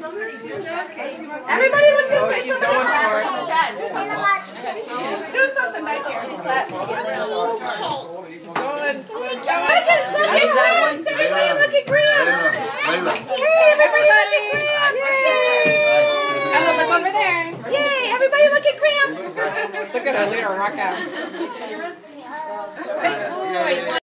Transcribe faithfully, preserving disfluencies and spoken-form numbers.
Everybody look this way. She's going for it. Do something back here. She's going. Look at, look at Gramps. Everybody look at Gramps. Layla. Yay, everybody look at Gramps. Yay. Ella, look over there. Yay, everybody look at Gramps. Look at her, look at her rock out.